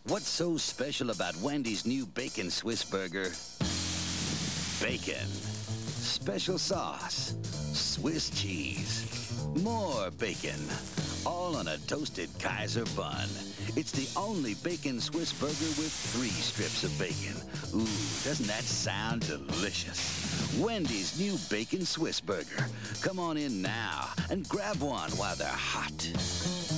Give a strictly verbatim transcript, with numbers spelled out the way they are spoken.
What's so special about Wendy's new Bacon Swiss Burger? Bacon. Special sauce. Swiss cheese. More bacon. All on a toasted Kaiser bun. It's the only Bacon Swiss Burger with three strips of bacon. Ooh, doesn't that sound delicious? Wendy's new Bacon Swiss Burger. Come on in now and grab one while they're hot.